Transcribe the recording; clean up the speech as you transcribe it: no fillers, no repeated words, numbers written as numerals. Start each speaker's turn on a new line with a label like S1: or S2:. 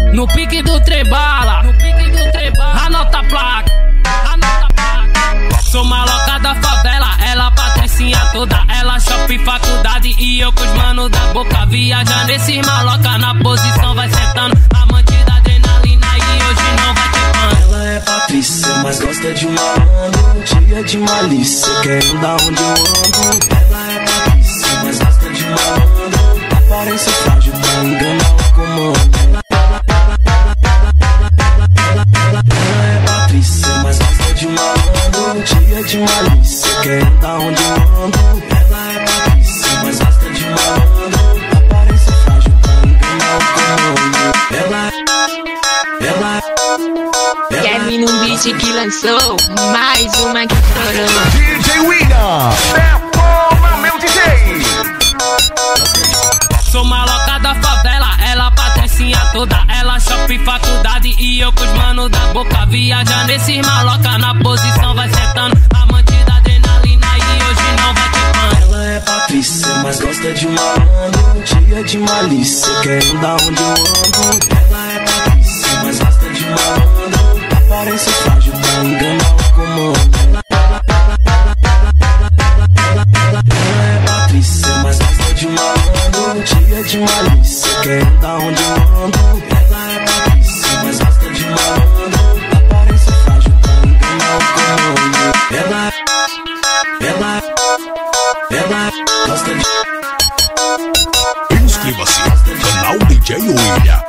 S1: No pique do trebala, anota a placa. Sou maloca da favela, ela patricinha toda. Ela shopping faculdade e eu com os manos da boca. Viajando esses maloca na posição, vai sentando. Amante da adrenalina e hoje não vai ter pano.
S2: Ela é Patrícia, mas gosta de malandro. Dia de malícia, quer andar onde eu ando. Ela é Patrícia, mas gosta de malandro. Aparência frágil pra enganar o comando. Ela é Patrícia, mas gosta de malandro. Dia de malícia, quer andar onde eu ando. Ela é Patrícia, mas gosta de malandro. Aparência frágil pra enganar o comando.
S3: Kevin no beat que lançou mais uma que estourou.
S4: DJ William, detona meu DJ.
S1: Sou maloca da favela, ela patricinha toda. Ela shopping faculdade e eu com os manos da boca. Viajando esses maloca na posição, vai sentando. Amante da adrenalina e hoje não vai ter pano.
S2: Ela é Patrícia, mas gosta de malandro. Dia de malícia, quer andar onde eu ando. Ela é Patrícia, mas gosta de malandro. Aparência frágil pra enganar o comando. Ela é Patrícia, mas gosta de malandro. Dia de malícia, quer andar onde eu ando. Ela é Patrícia, mas gosta de malandro. Aparência frágil pra enganar o comando. Ela gosta de...
S4: Inscreva-se, canal DJ William.